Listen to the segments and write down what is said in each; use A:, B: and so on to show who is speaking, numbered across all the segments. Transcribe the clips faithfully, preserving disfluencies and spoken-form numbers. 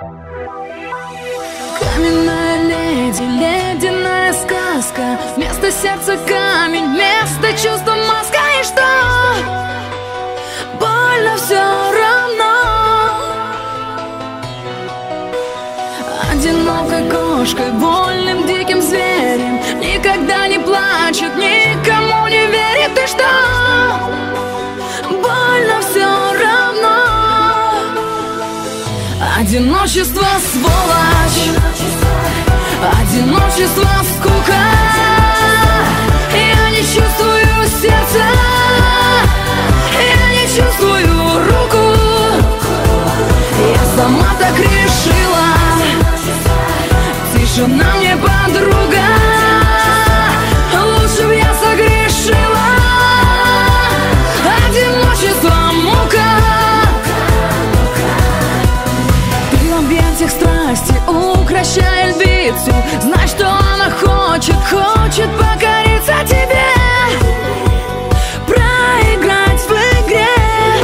A: Каменная леди, ледяная сказка, вместо сердца камень, вместо чувства маска. И что? Больно все равно. Одинокой кошкой, вольным диким зверем, никогда не плачет, никому не верит. И что? Больно все равно. Одиночество, сволочь, одиночество, скука. Я не чувствую сердца, я не чувствую руку. Я сама так решила. Тишина мне подруга, лучше б я согрешила. Одиночество, мука. Ты в объятиях страсти, укращая львицу, знай, что она хочет, хочет покориться тебе, проиграть в игре.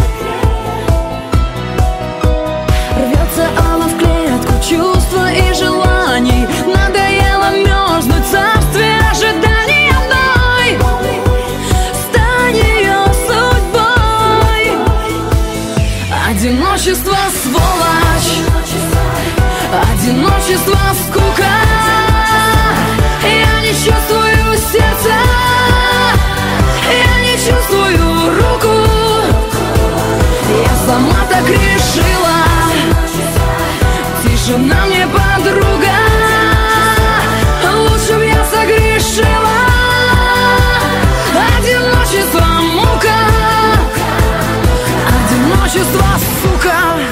A: Рвется она в клетку чувства и желаний, надоело мерзнуть в царстве ожидания одной. Стань ее судьбой. Одиночество, сволочь, одиночество, скука. Я не чувствую сердца, я не чувствую руку. Я сама так решила. Тишина мне подруга, лучше б я согрешила. Одиночество, мука. Одиночество, сука.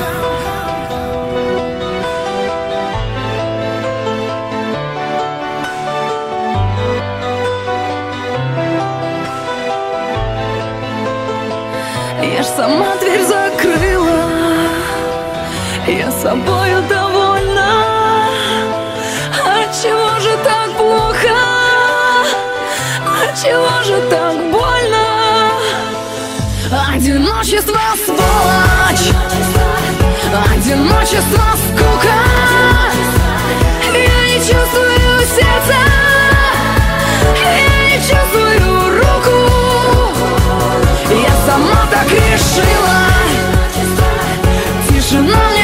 A: Я ж сама дверь закрыла, я собою довольна. Отчего же так плохо? Отчего же так больно? Одиночество, сволочь, одиночество, скука. Я не чувствую сердца, я не чувствую руку. Я сама так решила. Тишина